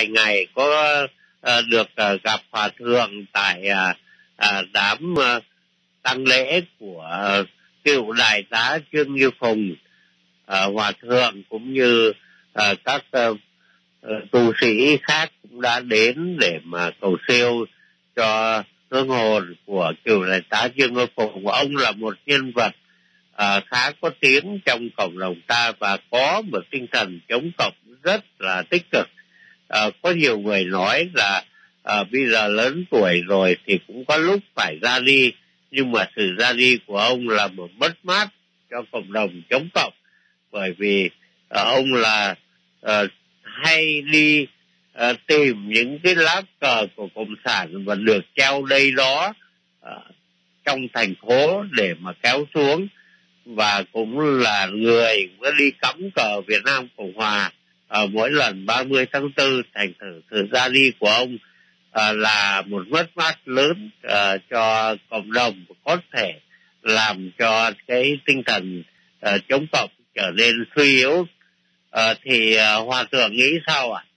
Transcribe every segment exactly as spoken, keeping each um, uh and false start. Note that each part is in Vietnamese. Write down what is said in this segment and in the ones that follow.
vài ngày có uh, được uh, gặp hòa thượng tại uh, uh, đám uh, tang lễ của uh, cựu đại tá Trương Như Phùng. Uh, hòa thượng cũng như uh, các uh, uh, tu sĩ khác cũng đã đến để mà cầu siêu cho hương hồn của cựu đại tá Trương Như Phùng. Ông là một nhân vật uh, khá có tiếng trong cộng đồng ta và có một tinh thần chống cộng rất là tích cực. Uh, có nhiều người nói là uh, bây giờ lớn tuổi rồi thì cũng có lúc phải ra đi, nhưng mà sự ra đi của ông là một mất mát cho cộng đồng chống cộng, bởi vì uh, ông là uh, hay đi uh, tìm những cái lá cờ của cộng sản và được treo đây đó uh, trong thành phố để mà kéo xuống, và cũng là người có đi cắm cờ Việt Nam Cộng Hòa ở mỗi lần ba mươi tháng tư. Thành thử sự ra đi của ông à, là một mất mát lớn à, cho cộng đồng, có thể làm cho cái tinh thần à, chống cộng trở nên suy yếu. À, thì à, hòa thượng nghĩ sao ạ? À?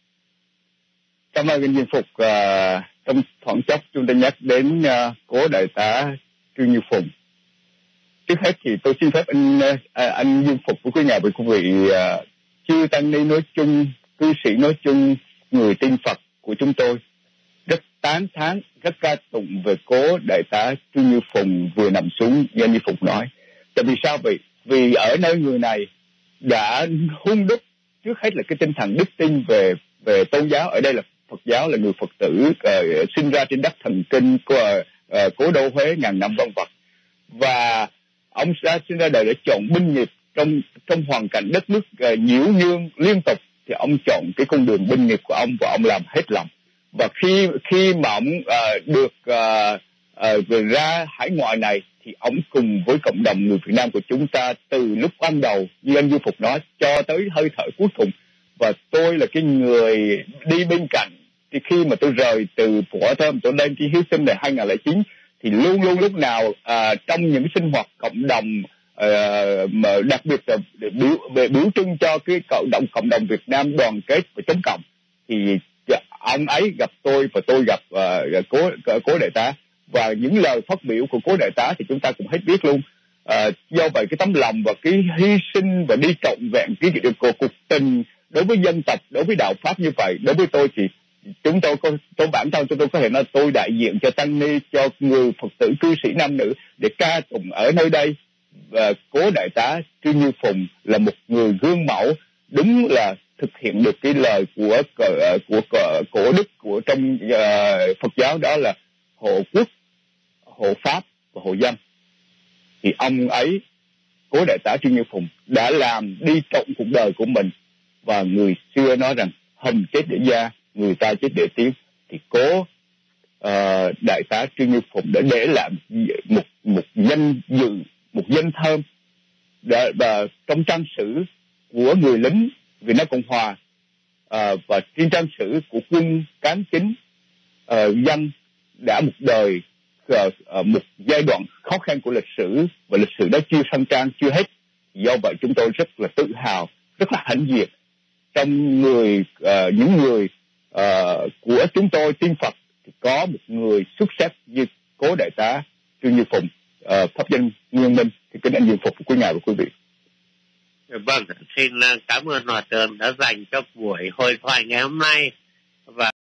Cảm ơn anh Viên Phục. À, trong thoáng chốc chúng ta nhắc đến à, cố đại tá Trương Như Phùng. Trước hết thì tôi xin phép anh à, anh Viên Phục của quý nhà với quý vị à, chư tăng ni nói chung, cư sĩ nói chung, người tin Phật của chúng tôi rất tán thán, rất ca tụng về cố đại tá Trương Như Phùng vừa nằm xuống như anh Như Phục nói. Tại vì sao vậy? Vì ở nơi người này đã hung đúc trước hết là cái tinh thần đức tin về về tôn giáo. Ở đây là Phật giáo, là người Phật tử uh, sinh ra trên đất thần kinh của uh, cố đô Huế ngàn năm vân vân, và ông đã sinh ra đời để chọn binh nghiệp trong trong hoàn cảnh đất nước uh, nhiễu nhương liên tục, thì ông chọn cái con đường binh nghiệp của ông và ông làm hết lòng. Và khi khi mà ông uh, được uh, uh, ra hải ngoại này thì ông cùng với cộng đồng người Việt Nam của chúng ta từ lúc ban đầu như anh Du Phục nói cho tới hơi thở cuối cùng. Và tôi là cái người đi bên cạnh, thì khi mà tôi rời từ Phổ Thơm tôi lên cái Hiếu Sinh này hai nghìn lẻ chín thì luôn luôn lúc nào à, trong những sinh hoạt cộng đồng à, mà đặc biệt là biểu, biểu trưng cho cái cộng đồng cộng đồng Việt Nam đoàn kết và chống cộng, thì ông ấy gặp tôi và tôi gặp uh, cố cố đại tá, và những lời phát biểu của cố đại tá thì chúng ta cũng hết biết luôn. Uh, do vậy cái tấm lòng và cái hy sinh và đi trọn vẹn cái cuộc cuộc tình đối với dân tộc, đối với đạo pháp như vậy, đối với tôi thì chúng tôi có tôi bản thân tôi có thể nói tôi đại diện cho tăng ni, cho người Phật tử cư sĩ nam nữ để ca tụng ở nơi đây. Và cố đại tá Trương Như Phùng là một người gương mẫu, đúng là thực hiện được cái lời của của, của cổ đức của trong uh, Phật giáo, đó là hộ quốc, hộ pháp và hộ dân. Thì ông ấy, cố đại tá Trương Như Phùng đã làm đi trọn cuộc đời của mình. Và người xưa nói rằng hầm chết để da, người ta chết để tiếng, thì cố uh, đại tá Trương Như Phùng đã để lại một một danh dự, một danh thơm đã, và trong trang sử của người lính Việt Nam Cộng Hòa uh, và trên trang sử của quân cán chính uh, dân đã một đời uh, một giai đoạn khó khăn của lịch sử, và lịch sử đó chưa sang trang, chưa hết. Do vậy chúng tôi rất là tự hào, rất là hãnh diện trong người uh, những người uh, của chúng tôi tin Phật thì có một người xuất sắc như cố đại tá Trương Như Phùng, uh, pháp danh Nguyên Minh. Thì kính anh Dương Phục của quý nhà và quý vị. Vâng, xin cảm ơn hòa thượng đã dành cho buổi hội thoại ngày hôm nay. Và